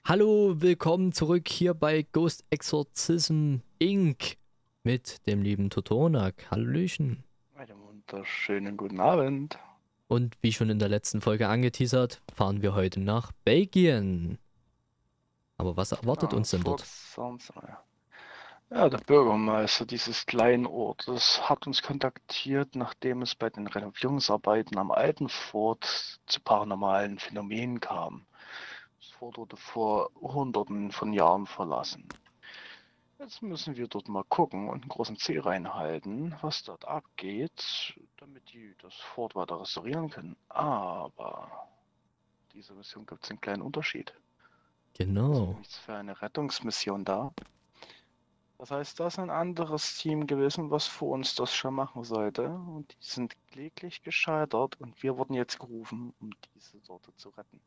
Hallo, willkommen zurück hier bei Ghost Exorcism Inc. mit dem lieben Totonak. Hallöchen. Einen wunderschönen guten Abend. Und wie schon in der letzten Folge angeteasert, fahren wir heute nach Belgien. Aber was erwartet Ja, uns das denn Fort dort? Sansa. Ja, der Bürgermeister dieses kleinen Ortes hat uns kontaktiert, nachdem es bei den Renovierungsarbeiten am alten Fort zu paranormalen Phänomenen kam. Das Fort wurde vor Hunderten von Jahren verlassen. Jetzt müssen wir dort mal gucken und einen großen Zeh reinhalten, was dort abgeht, damit die das Fort weiter restaurieren können. Aber diese Mission gibt es einen kleinen Unterschied. Wir sind Genau. nämlich für eine Rettungsmission da. Das heißt, da ist ein anderes Team gewesen, was vor uns das schon machen sollte. Und die sind kläglich gescheitert und wir wurden jetzt gerufen, um diese Sorte zu retten.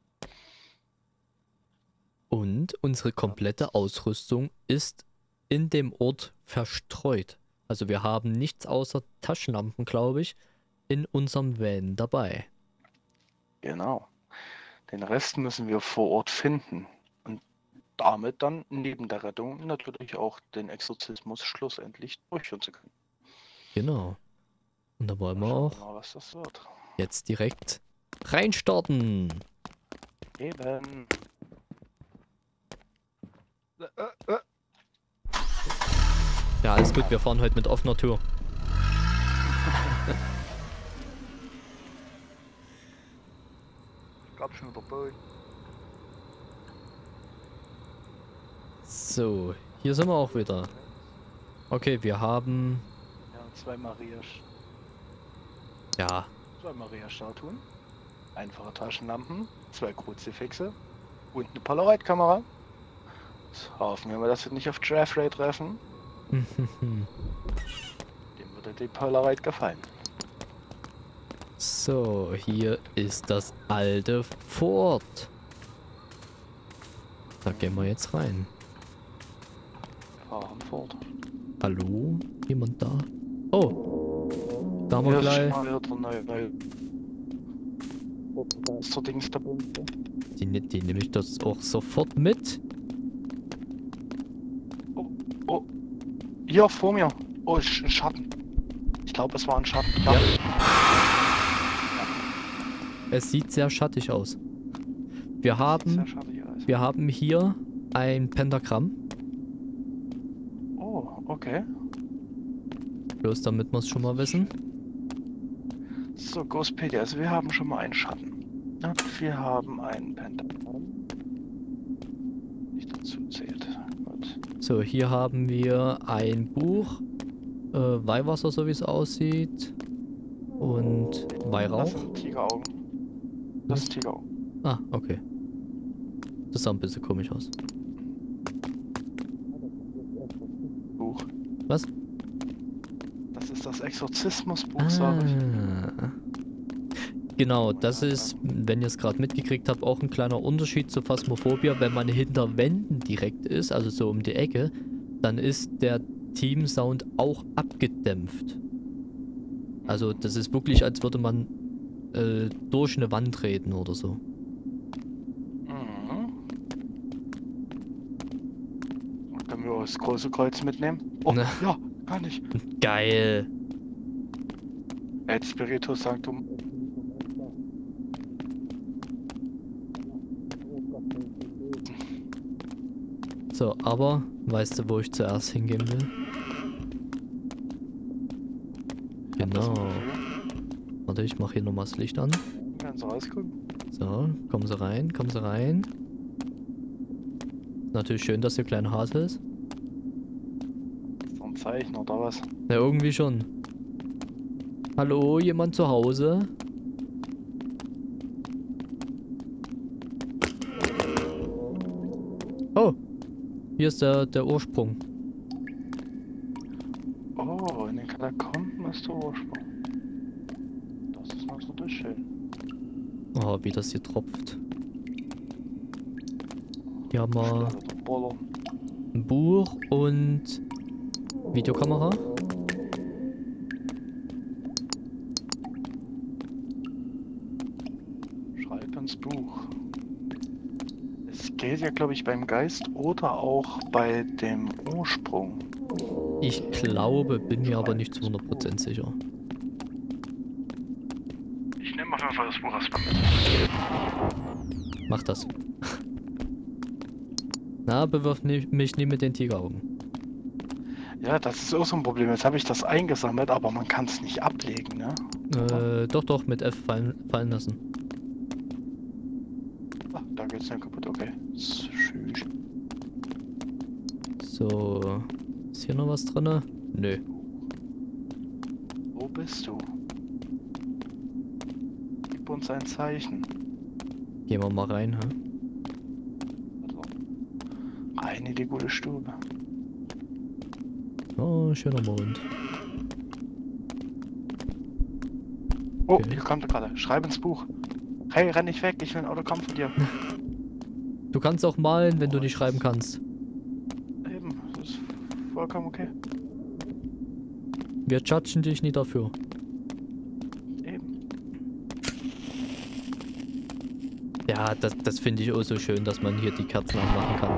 Und unsere Ja, komplette Ausrüstung ist in dem Ort verstreut. Also wir haben nichts außer Taschenlampen, glaube ich, in unserem Van dabei. genau. Den Rest müssen wir vor Ort finden. Und damit dann neben der Rettung natürlich auch den Exorzismus schlussendlich durchführen zu können. Genau. Und da wollen Da wir schauen wir auch mal, was das wird. jetzt direkt reinstarten. Eben. Ja, alles gut, wir fahren heute mit offener Tür. Ich glaube schon wieder Boot. So, hier sind wir auch wieder. Okay, wir haben... Wir haben Ja, zwei Maria-Statuen, einfache Taschenlampen, zwei Kruzifixe und eine Polaroid-Kamera. Jetzt hoffen wir mal, dass wir nicht auf Jeffrey treffen. Dem würde die Polaroid gefallen. so, hier ist das alte Fort. Da gehen wir jetzt rein. Fahren fort. Hallo? Jemand da? Oh, da haben wir Hier ist gleich... schon mal wieder neue Dings dabei. Die nehme ich das auch sofort mit. Oh, hier vor mir. Oh, ein Schatten. Ich glaube, es war ein Schatten. Ja. Es sieht sehr schattig aus. Wir Sieht sehr haben, schattig aus. wir haben hier ein Pentagramm. Oh, okay. Bloß damit wir es schon mal wissen. So, Ghostpedia, also wir haben schon mal einen Schatten. Und wir haben einen Pentagramm. Nicht dazu zählt. Gut. So, hier haben wir ein Buch. Weihwasser, so wie es aussieht. Und Weihrauch. Das sind Tigeraugen. Das sind Tigeraugen. Ah, okay. Das sah ein bisschen komisch aus. Buch. Was? Das ist das Exorzismusbuch, Ah. sage ich. Genau, das ist, wenn ihr es gerade mitgekriegt habt, auch ein kleiner Unterschied zu Phasmophobia. Wenn man hinter Wänden direkt ist, also so um die Ecke, dann ist der Team-Sound auch abgedämpft. Also das ist wirklich, als würde man durch eine Wand reden oder so. Mhm. Können wir das große Kreuz mitnehmen? Oh, Ne. ja, kann ich. Geil. Et Spiritus Sanctum. So, aber weißt du, wo ich zuerst hingehen will? Genau. Warte, ich mache hier nochmal das Licht an. Werden Sie rausgucken? So, kommen Sie rein, kommen Sie rein. Natürlich schön, dass hier kleiner Hase ist. Ist das ein Zeichen oder was? Ja, irgendwie schon. Hallo, jemand zu Hause? Oh, hier ist der Ursprung. Oh, in den Katakomben ist der Ursprung. Das ist natürlich schön. Oh, wie das hier tropft. Hier haben wir Boller. ein Buch und Videokamera. Schreib ins Buch. Es geht ja, glaube ich, beim Geist oder auch bei dem Ursprung. Ich glaube, bin mir aber nicht zu 100% sicher. Ich nehme auf jeden Fall das Buch erstmal mit. Mach das. Na, bewirf mich nie mit den Tigeraugen. Ja, das ist auch so ein Problem. Jetzt habe ich das eingesammelt, aber man kann es nicht ablegen, ne? Doch, mit F fallen lassen. Ach, da geht's dann kaputt, okay. Schön. So. Ist hier noch was drin? Nö. Wo bist du? Gib uns ein Zeichen. Gehen wir mal rein, hä? Also, rein in die gute Stube. Oh, schöner Mond. Oh, Okay. hier kommt er gerade. Schreib ins Buch. Hey, renn nicht weg, ich will ein Autogramm von dir. Du kannst auch malen, wenn du nicht schreiben kannst. Eben, das ist vollkommen okay. Wir judgen dich nie dafür. Eben. Ja, das finde ich auch so schön, dass man hier die Kerzen anmachen kann.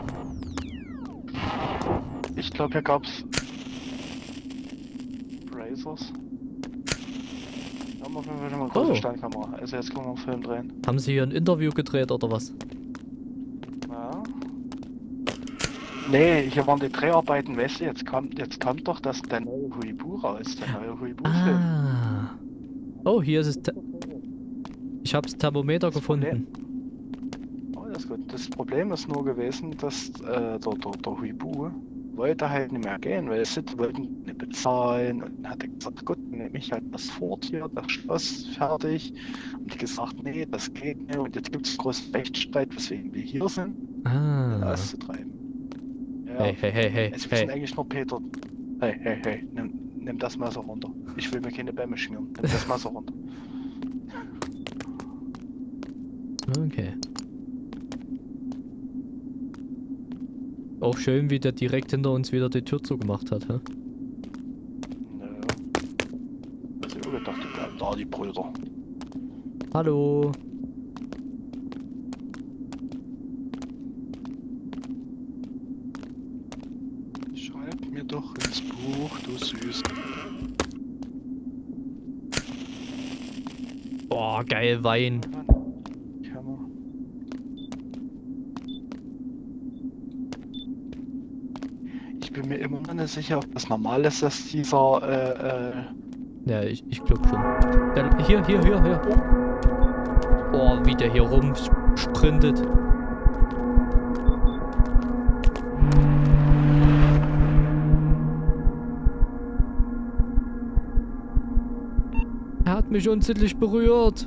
Ich glaube, hier gab's Brazers. Da haben wir auf jeden Fall schon mal eine große Oh. Standkamera. Also jetzt können wir einen Film drehen. Haben sie hier ein Interview gedreht oder was? Ja. Nee, hier waren die Dreharbeiten, weißt du, jetzt kommt doch der neue Huibu raus, der neue Huibu-Film. Ah. Oh, hier ist es. Ich habe das Thermometer gefunden. Oh, das ist gut. Das Problem ist nur gewesen, dass der Huibu wollte halt nicht mehr gehen, weil Sid wollten nicht bezahlen und dann hat er gesagt, gut, dann nehme ich halt das Fort hier, das Schloss fertig. Und die gesagt, nee, das geht nicht und jetzt gibt es einen großen Rechtsstreit, weswegen wir hier sind, Ah. auszutreiben. Ja. Hey, hey, hey, hey, Also wir sind hey. eigentlich nur Peter. Hey, nimm das Messer runter. Ich will mir keine Bämme schmieren. Nimm das Messer runter. Okay. Auch schön, wie der direkt hinter uns wieder die Tür zugemacht hat, hä? Nö. Also ich gedacht, die bleiben da, die Brüder. Hallo. Schreib mir doch ins Buch, du Süß. Boah, geil Wein. Ich bin mir immer noch nicht sicher, ob das normal ist, dass dieser, Ja, ich glaube schon. Hier. Oh, wie der hier rumsprintet. Er hat mich unsittlich berührt.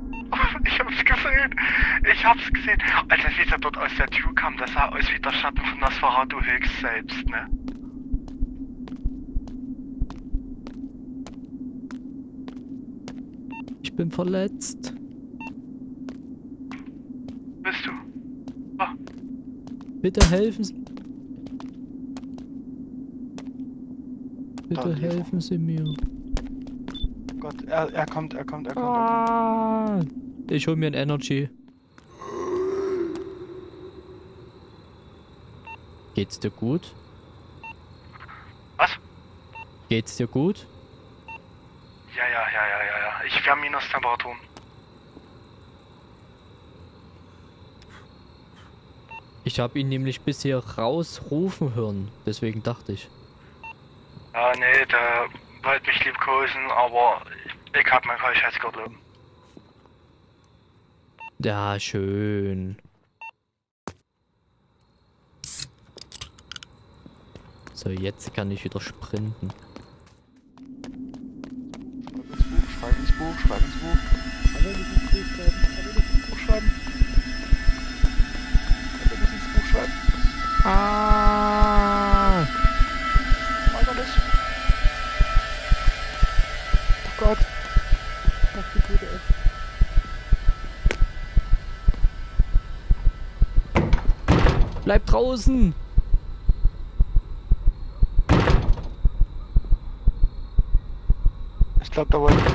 Ich hab's gesehen. Als er wieder dort aus der Tür kam, das sah aus wie der Schatten von Nosferatu höchst selbst, ne? Ich bin verletzt. Bist du? Bitte helfen Sie. Bitte Da lief er. helfen Sie mir. Gott, er kommt. Ah, ich hol mir ein Energy. Geht's dir gut? Was? Geht's dir gut? Ja. Wir haben Minustemperaturen. Ich habe ihn nämlich bisher rausrufen hören, deswegen dachte ich. Ja, nee, der wollte mich liebkosen, aber ich hab mein Keuschheitsgürtel um. Ja, schön. So, jetzt kann ich wieder sprinten. Schreib ins Buch. Alle müssen ins Buch schreiben. Alle müssen ins Buch schreiben. Ah! Weiter nicht. Oh Gott. Ach, die Gute, ey. Bleib draußen! Ich glaube, da wollte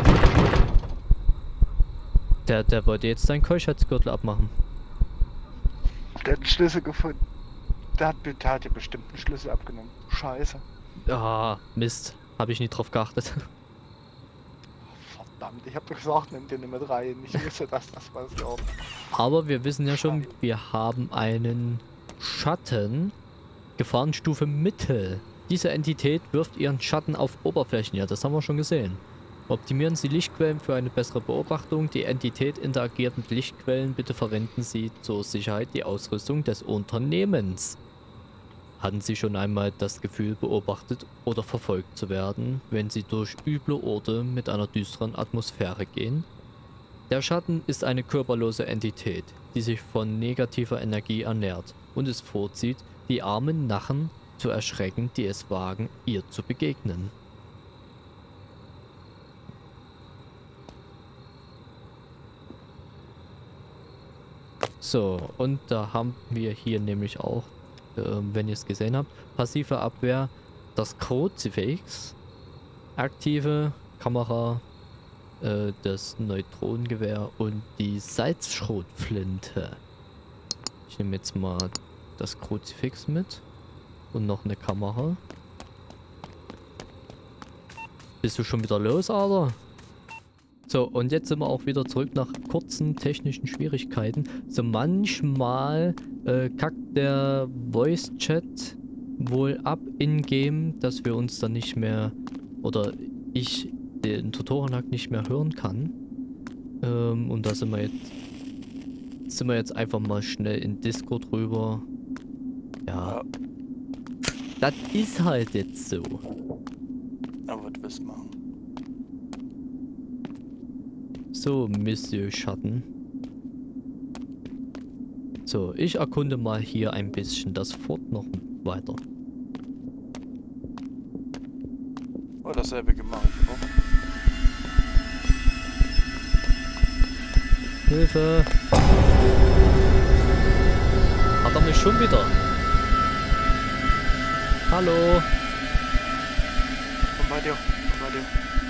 Der wollte jetzt seinen Keuschheitsgürtel abmachen. Der hat einen Schlüssel gefunden. Der hat dir bestimmt einen Schlüssel abgenommen. Scheiße. Ah, Mist. Habe ich nie drauf geachtet. Verdammt, ich hab doch gesagt, nimm den mit rein. Ich wusste, dass das was gab. Aber wir wissen ja schon, wir haben einen Schatten. Gefahrenstufe Mittel. Diese Entität wirft ihren Schatten auf Oberflächen. Ja, das haben wir schon gesehen. Optimieren Sie Lichtquellen für eine bessere Beobachtung. Die Entität interagiert mit Lichtquellen. Bitte verwenden Sie zur Sicherheit die Ausrüstung des Unternehmens. Hatten Sie schon einmal das Gefühl, beobachtet oder verfolgt zu werden, wenn Sie durch üble Orte mit einer düsteren Atmosphäre gehen? Der Schatten ist eine körperlose Entität, die sich von negativer Energie ernährt und es vorzieht, die armen Narren zu erschrecken, die es wagen, ihr zu begegnen. So, und da haben wir hier nämlich auch, wenn ihr es gesehen habt, passive Abwehr, das Kruzifix, aktive Kamera, das Neutronengewehr und die Salzschrotflinte. Ich nehme jetzt mal das Kruzifix mit und noch eine Kamera. Bist du schon wieder los, Alter? So, und jetzt sind wir auch wieder zurück nach kurzen technischen Schwierigkeiten. So manchmal kackt der Voice-Chat wohl ab in-game, dass wir uns dann nicht mehr, oder ich den Tutorial-Hack nicht mehr hören kann. Und da sind wir jetzt einfach mal schnell in Discord rüber. Ja. Das ist halt jetzt so. Aber was willst du machen? So, Monsieur Schatten. So, ich erkunde mal hier ein bisschen das Fort noch weiter. Oh, dasselbe gemacht. Oh. Hilfe! Hat er mich schon wieder? Hallo? Komm bei dir, komm bei dir.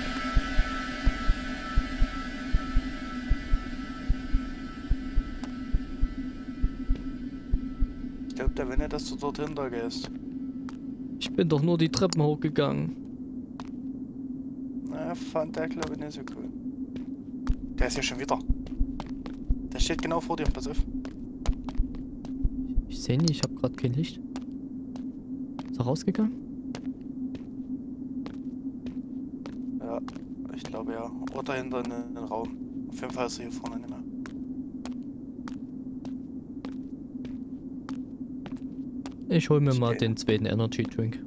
Ich glaube, der will nicht, dass du dort hinter gehst. Ich bin doch nur die Treppen hochgegangen. Na, fand der glaube ich nicht so cool. Der ist hier schon wieder. Der steht genau vor dir, pass auf. Ich sehe nicht, ich habe gerade kein Licht. Ist er rausgegangen? Ja, ich glaube ja. Oder hinter in den Raum. Auf jeden Fall ist er hier vorne nicht mehr. Ich hol mir mal den zweiten Energy Drink.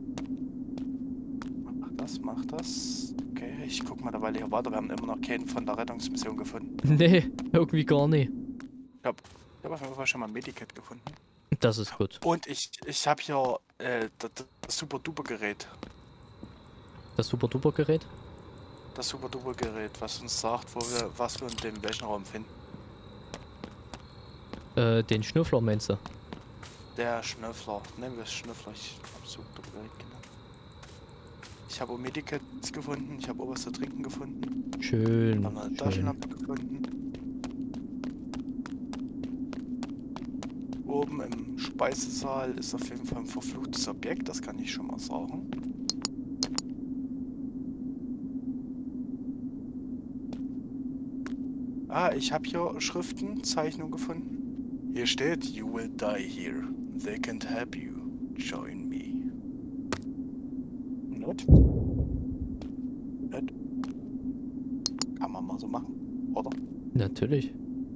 Mach das. Okay, ich guck mal dabei hier weiter. Wir haben immer noch keinen von der Rettungsmission gefunden. Nee, irgendwie gar nicht. Ich hab auf jeden Fall schon mal ein Medikit gefunden. Das ist gut. Und ich habe hier das Super-Duper-Gerät. Das Super-Duper-Gerät? Das Super-Duper-Gerät, was uns sagt, was wir in dem welchen Raum finden. Den Schnüffler meinst du? Der Schnüffler. Nennen wir es Schnüffler. Ich habe Super-Duper-Gerät genannt. Ich habe auch Medikits gefunden. Ich habe auch was zu trinken gefunden. Schön. Ich habe eine Taschenlampe gefunden. Oben im Speisesaal ist auf jeden Fall ein verfluchtes Objekt, das kann ich schon mal sagen. Ah, ich habe hier Schriften, Zeichnungen gefunden. Hier steht, you will die here. They can't help you. Join me. Not? Not? Kann man mal so machen, oder? Natürlich.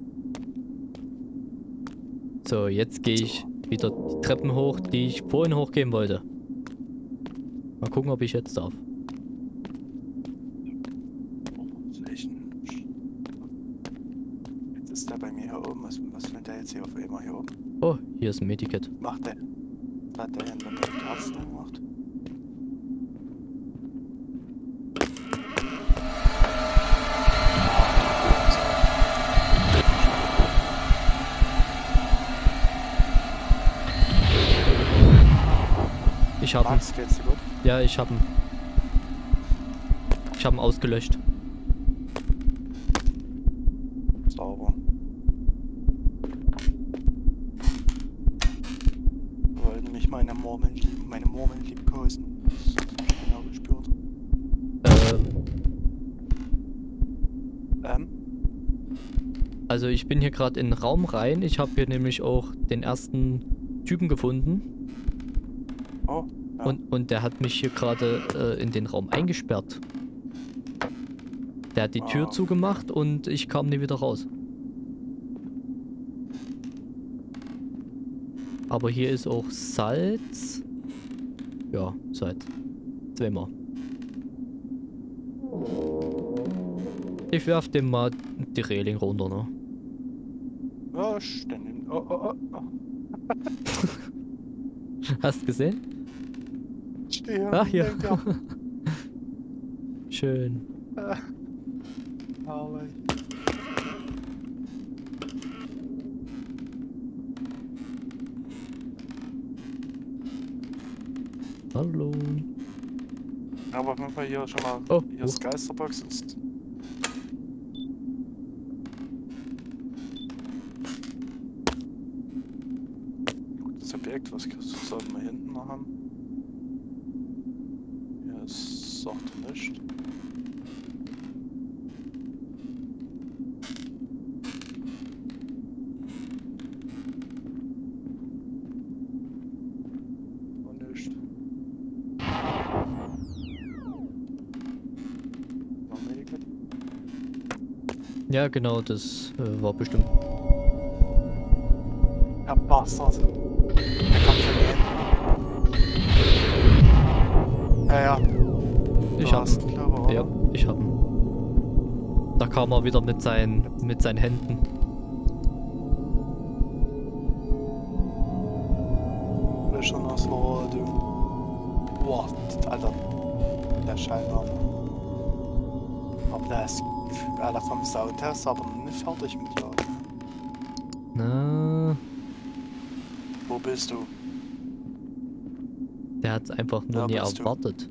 So, jetzt gehe ich wieder die Treppen hoch, die ich vorhin hochgehen wollte. Mal gucken, ob ich jetzt darf. Jetzt ist der bei mir hier oben. Was will der jetzt hier auf einmal hier oben? Oh, hier ist ein Medikit. Macht der? Was hat der hinter dem Arzt gemacht? Ich hab ihn. Max, geht's dir gut? Ja, ich hab ihn. Ich hab ihn ausgelöscht. Sauber. meine Murmeln liebkosen. Das hab ich genau gespürt. Also ich bin hier gerade in den Raum rein. Ich habe hier nämlich auch den ersten Typen gefunden. Oh, ja. Und der hat mich hier gerade in den Raum eingesperrt. Der hat die Tür zugemacht und ich kam nie wieder raus. Aber hier ist auch Salz. Ja, Salz. Zweimal. Ich werf dem mal die Reling runter, ne? Oh, ständig. Oh. Hast du gesehen? Stehe. Ach ja. Ja. Schön. Herrlich. Hallo. Aber auf jeden Fall hier schon mal. Oh, Hier ist Geisterbox. Ist das Objekt, was sollten wir hinten noch haben? Hier ist sagt nichts. Und nichts. Ja, genau, das war bestimmt. Ja, Bastard. Der kommt von hinten. Ja. Ich hab ihn. Ja, ich hab ihn. Da kam er wieder mit seinen Händen. Will schon noch so, du. Boah, Alter. Der Scheinwerfer. Aber der ist, Alter, vom Sound her ist aber nicht fertig mit dir. Na, Wo bist du? der hat's einfach nur Ja, nie bist du. erwartet.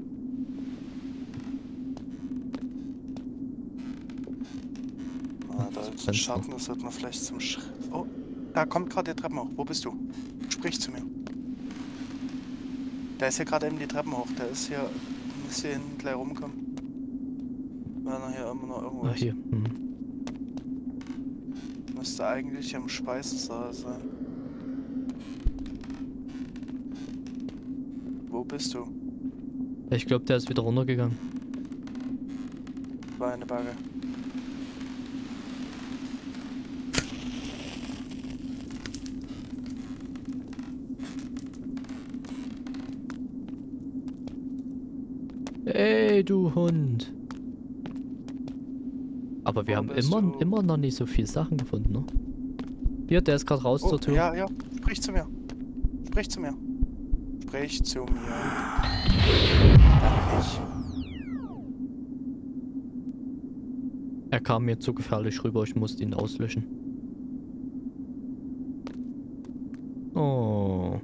Ah, da ist ein Fenster. Schatten, das sollte man vielleicht zum Oh, da kommt gerade die Treppen hoch. Wo bist du? Sprich zu mir. Der ist hier gerade eben die Treppen hoch. Der ist hier, muss hier hinten gleich rumkommen. Wenn er hier immer noch irgendwo Ach, ist. hier. Müsste eigentlich im Speisesaal sein. Wo bist du? Ich glaube, der ist wieder runtergegangen. War eine Bagge. Ey, du Hund. Aber wir Wo haben bist du? immer noch nicht so viele Sachen gefunden, ne? Hier, der ist gerade raus zur Tür. Ja, sprich zu mir. Sprich zu mir. Sprich zu mir. Dann nicht. Er kam mir zu gefährlich rüber, ich musste ihn auslöschen. Oh.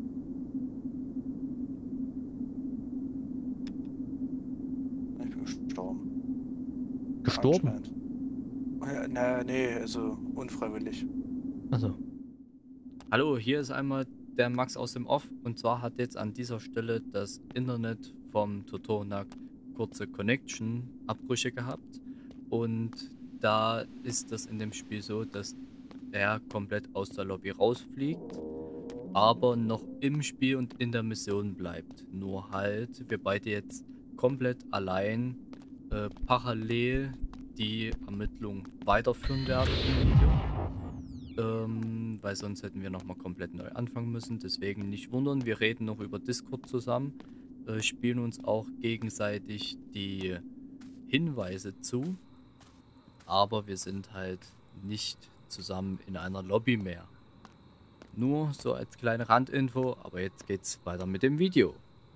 Ich bin gestorben. Gestorben? Anscheinend. Nee, also unfreiwillig. Also. Hallo, hier ist einmal der Max aus dem Off. Und zwar hat jetzt an dieser Stelle das Internet vom Totonac kurze Connection-Abbrüche gehabt. Und da ist das in dem Spiel so, dass er komplett aus der Lobby rausfliegt, aber noch im Spiel und in der Mission bleibt. Nur halt, wir beide jetzt komplett allein parallel die Ermittlung weiterführen werden im Video. Weil sonst hätten wir nochmal komplett neu anfangen müssen. Deswegen nicht wundern, wir reden noch über Discord zusammen, spielen uns auch gegenseitig die Hinweise zu, aber wir sind halt nicht zusammen in einer Lobby mehr. Nur so als kleine Randinfo, aber jetzt geht's weiter mit dem Video.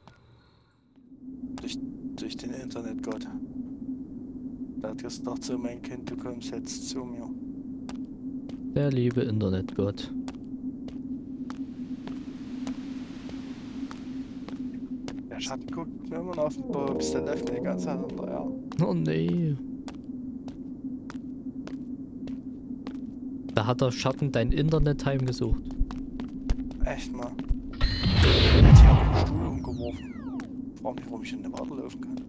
Durch den Internetgott. Da hat gesagt zu mein Kind, du kommst jetzt zu mir. Der liebe Internetgott. Der Schatten guckt mir immer noch auf den Bobs, der läuft mir die ganze Zeit hinterher. Oh nee. Da hat der Schatten dein Internet heimgesucht. Echt mal. frage mich, warum ich in der Warte laufen kann.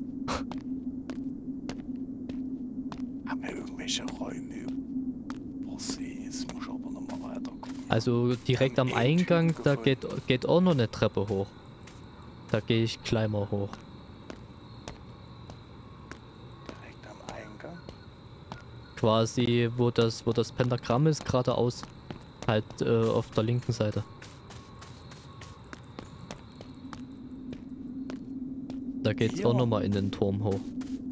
Haben wir irgendwelche Räume übersehen? Jetzt muss ich aber nochmal weiter gucken. Also direkt am Eingang, da geht auch noch eine Treppe hoch. Da gehe ich gleich mal hoch. Direkt am Eingang? Quasi, wo das Pentagramm ist, geradeaus. Halt auf der linken Seite. Da geht's Hier? auch nochmal in den Turm hoch.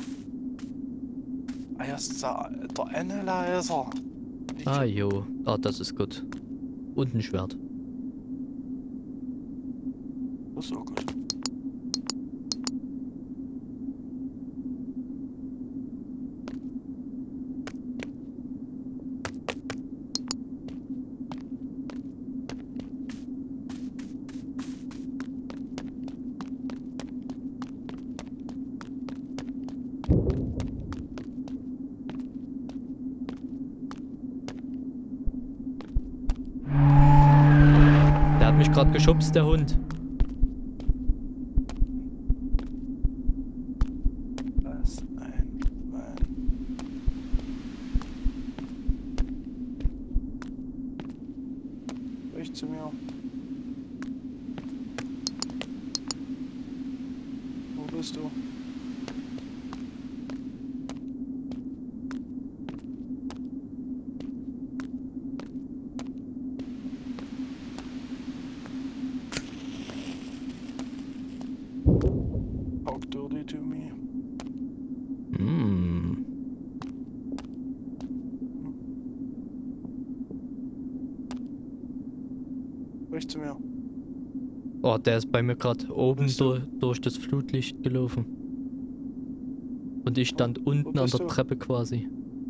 Ah, ja, ist der Analyzer. Ah jo, ah das ist gut. Und ein Schwert. Das ist auch gut. Der hat mich gerade geschubst, der Hund. Was ein Schwein. Sprich zu mir. Wo bist du? Talk dirty to me. Hm. Sprich zu mir. Oh, der ist bei mir gerade oben Bist du? durch das Flutlicht gelaufen. Und ich stand unten an bist der du? Treppe quasi.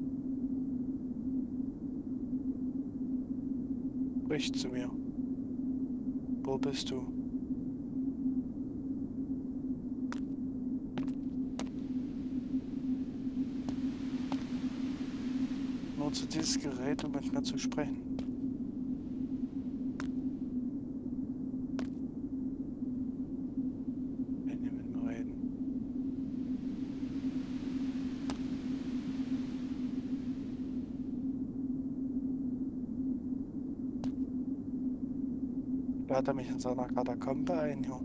Sprich zu mir. Wo bist du? Nutze dieses Gerät, um mit mir zu sprechen. Wenn ihr mit mir reden. Sperrt er mich in seiner Katakombe ein, ja.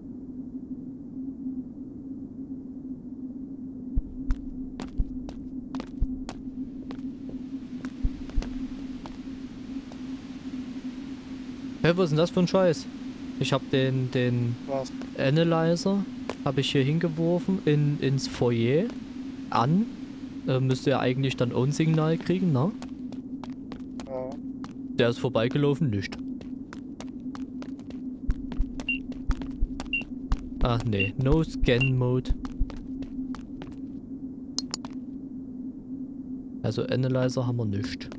Hä, was ist denn das für ein Scheiß? Ich hab den Was? Analyzer habe ich hier hingeworfen ins Foyer an. Müsste er eigentlich dann auch ein Signal kriegen, ne? Ja. Der ist vorbeigelaufen, nicht. Ach nee, no Scan Mode. Also Analyzer haben wir nicht.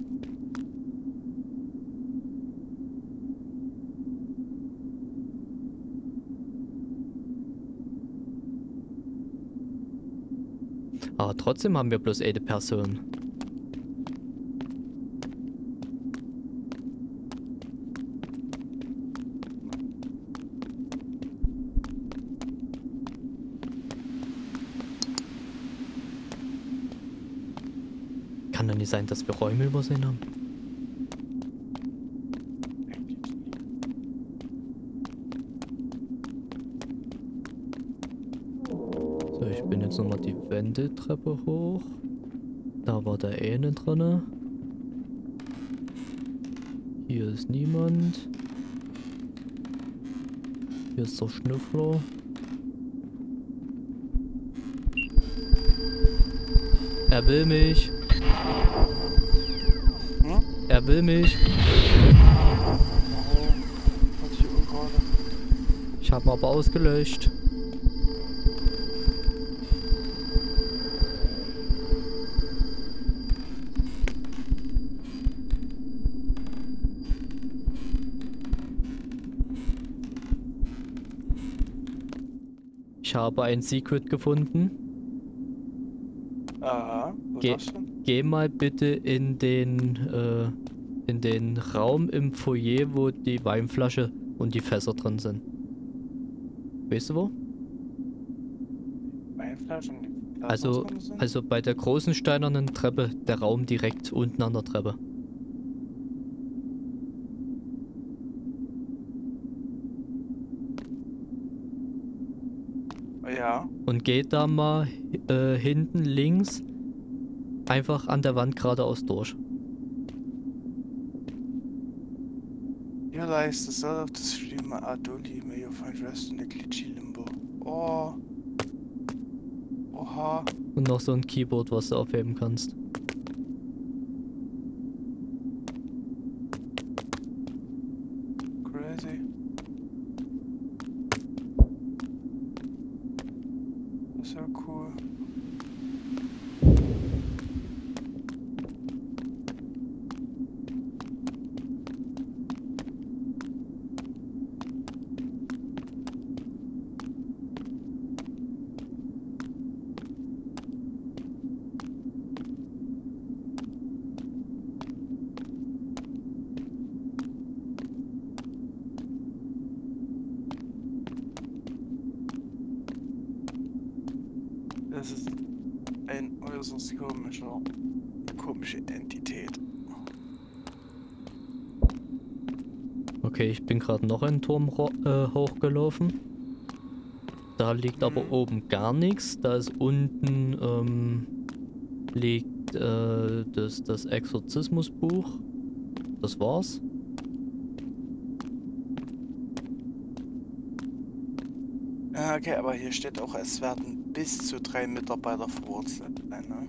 Aber trotzdem haben wir bloß eine Person. Kann doch nicht sein, dass wir Räume übersehen haben. So, ich bin jetzt nochmal die Wendeltreppe hoch. Da war der eine drinne. Hier ist niemand. Hier ist der Schnüffler. Er will mich. Hm? Er will mich. Was ich gerade. Ich habe ihn aber ausgelöscht. Ich habe ein Secret gefunden. Aha, was Geh- ist das denn? Geh mal bitte in den Raum im Foyer, wo die Weinflasche und die Fässer drin sind. Weißt du wo? gleich schon die Also, rausgekommen sind? also bei der großen steinernen Treppe, der Raum direkt unten an der Treppe. Ja. Und geht da mal hinten links einfach an der Wand geradeaus durch. Hier leistet es auf das schlimme Adoli, mir von Rest in der Glitchy-Limbo. Oh. Oha. Und noch so ein Keyboard, was du aufheben kannst. Crazy. Das ist ja cool. Das ist ein äußerst komische Entität. Okay, ich bin gerade noch einen Turm hochgelaufen. Da liegt aber oben gar nichts. Da ist unten liegt das Exorzismusbuch. Das war's. Ja, okay, aber hier steht auch, es werden bis zu 3 Mitarbeiter vor Ort sein. Ne?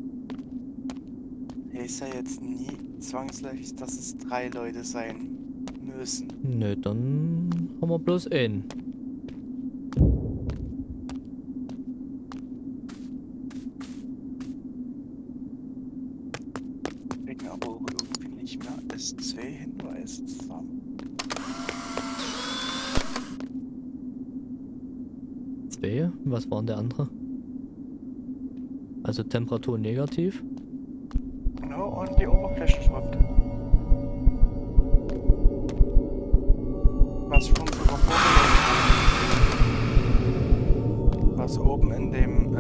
Hier ist ja jetzt nie zwangsläufig, dass es 3 Leute sein müssen. Nö, dann haben wir bloß einen. Kriegen aber auch irgendwie nicht mehr als 2 Hinweise zusammen. 2. Was war denn der andere? Also Temperatur negativ. Genau, und die Oberflächenschrift. Was schon sogar vorgelesen. Was oben in dem,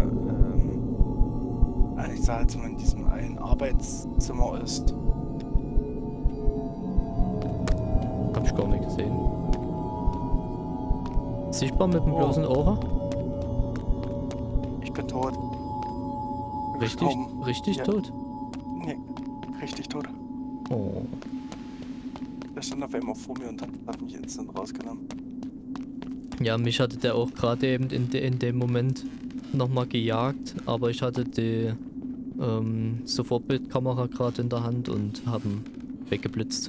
ich sag jetzt mal in diesem einen Arbeitszimmer ist. Hab ich gar nicht gesehen. Sichtbar mit dem bloßen Auge? Ich bin tot. Richtig, Kaum. richtig Ja. tot. Nee, richtig tot. Oh. Der stand auf einmal vor mir und hat mich instant rausgenommen. Ja, mich hatte der auch gerade eben in dem Moment nochmal gejagt, aber ich hatte die Sofortbildkamera gerade in der Hand und haben weggeblitzt.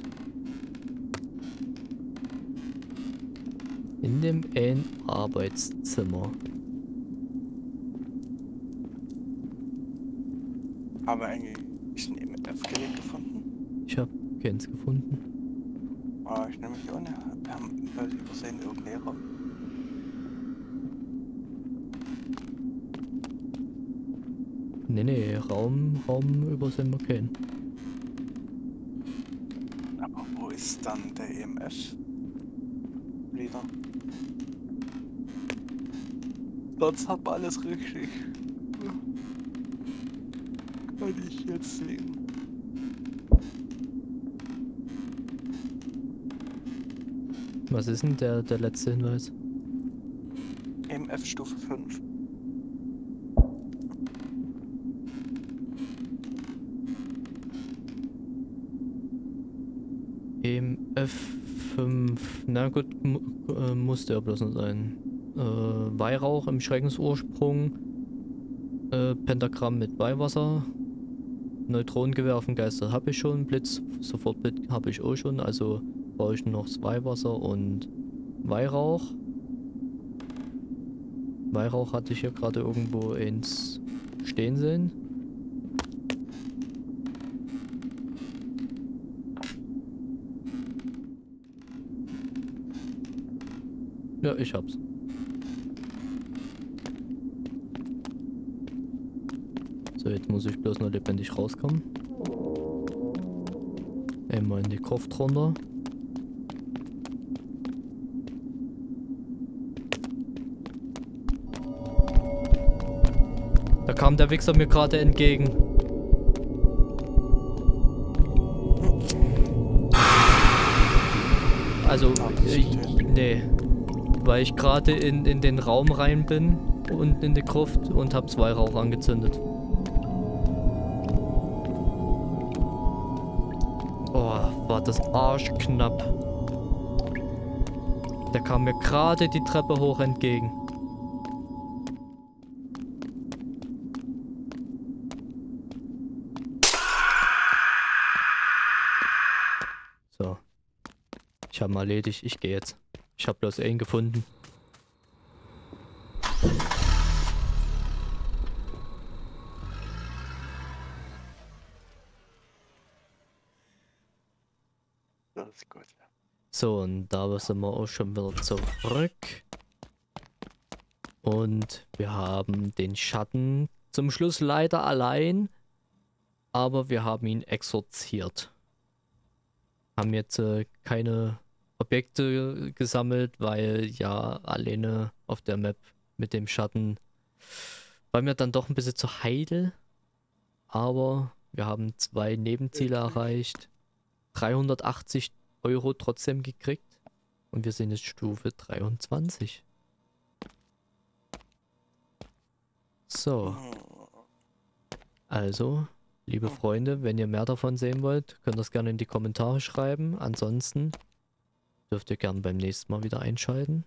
In dem einen Arbeitszimmer. Haben wir eigentlich ein EMF-Gerät gefunden? Ich habe keins gefunden. Ah, ich nehme mich auch nicht. Wir haben übersehen irgendeinen Raum. Nee, Raum übersehen wir keinen. Aber wo ist dann der EMF? Wieder. Sonst hat man alles richtig. Kann ich jetzt sehen. Was ist denn der letzte Hinweis? EMF Stufe 5. F5. Na gut, musste ja bloß noch sein. Weihrauch im Schreckensursprung. Pentagramm mit Weihwasser. Neutronengewehr auf dem Geister habe ich schon. Blitz, Sofortbild habe ich auch schon. Also brauche ich nur noch das Weihwasser und Weihrauch. Weihrauch hatte ich hier gerade irgendwo eins stehen sehen. Ja, ich hab's. So, jetzt muss ich bloß noch lebendig rauskommen. Einmal in die Gruft runter. Da kam der Wichser mir gerade entgegen. Also, nee. Weil ich gerade in den Raum rein bin und in die Gruft und hab 2 Rauch angezündet. Oh, war das arschknapp. Der kam mir gerade die Treppe hoch entgegen. So. Ich habe ihn erledigt. Ich gehe jetzt. Ich habe bloß einen gefunden. Das ist gut. So, und da sind wir auch schon wieder zurück. Und wir haben den Schatten zum Schluss leider allein. Aber wir haben ihn exorziert. Haben jetzt keine Objekte gesammelt, weil ja alleine auf der Map mit dem Schatten war mir dann doch ein bisschen zu heikel. Aber wir haben 2 Nebenziele erreicht. 380 € trotzdem gekriegt. Und wir sind jetzt Stufe 23. So. Also, liebe Freunde, wenn ihr mehr davon sehen wollt, könnt ihr das gerne in die Kommentare schreiben. Ansonsten dürft ihr gerne beim nächsten Mal wieder einschalten.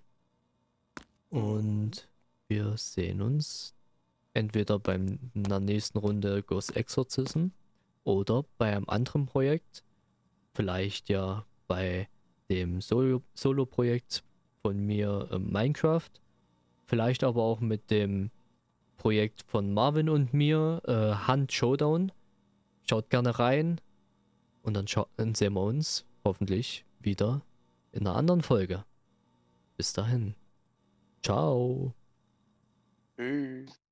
Und wir sehen uns entweder bei einer nächsten Runde Ghost Exorcism oder bei einem anderen Projekt. Vielleicht ja bei dem Solo-Projekt von mir Minecraft. Vielleicht aber auch mit dem Projekt von Marvin und mir, Hunt Showdown. Schaut gerne rein und dann sehen wir uns hoffentlich wieder in einer anderen Folge. Bis dahin. Ciao. Tschüss.